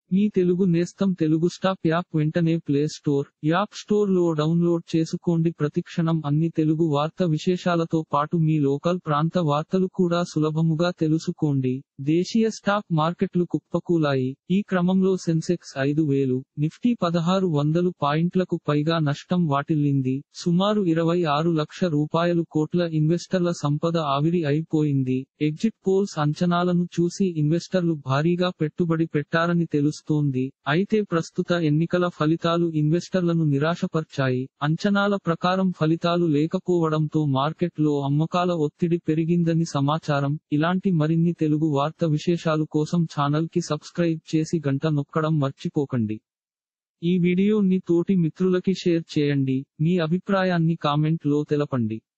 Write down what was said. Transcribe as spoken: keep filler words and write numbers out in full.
మీ తెలుగు నేస్తం Telugu stop app వెంటనే play store, app store లో డౌన్లోడ్ చేసుకోండి. ప్రతిక్షణం అన్ని తెలుగు వార్త విశేషాలతో పాటు మీ లోకల్ ప్రాంత వార్తలు కూడా సులభముగా తెలుసుకోండి. దేశీయ స్టాక్ మార్కెట్లు కుప్పకూలాయి. ఈ క్రమంలో సెన్సెక్స్ ఐదు వేలు, నిఫ్టీ పదహారు వందలు పాయింట్లకు పైగా నష్టం వాటిల్లింది. సుమారు ఇరవై ఆరు లక్ష రూపాయలు కోట్ల ఇన్వెస్టర్ల సంపద ఆవిరి అయిపోయింది. ఎగ్జిట్ పోల్స్ అంచనాలను చూసి ఇన్వెస్టర్లు భారీగా పెట్టుబడి పెట్టారని తెలుస్తోంది. అయితే ప్రస్తుత ఎన్నికల ఫలితాలు ఇన్వెస్టర్లను నిరాశపర్చాయి. అంచనాల ప్రకారం ఫలితాలు లేకపోవడంతో మార్కెట్లో అమ్మకాల ఒత్తిడి పెరిగిందని సమాచారం. ఇలాంటి మరిన్ని తెలుగు వార్త విశేషాలు కోసం ఛానల్ కి సబ్స్క్రైబ్ చేసి గంట నొక్కడం మర్చిపోకండి. ఈ వీడియోని తోటి మిత్రులకి షేర్ చేయండి. మీ అభిప్రాయాన్ని కామెంట్ లో తెలపండి.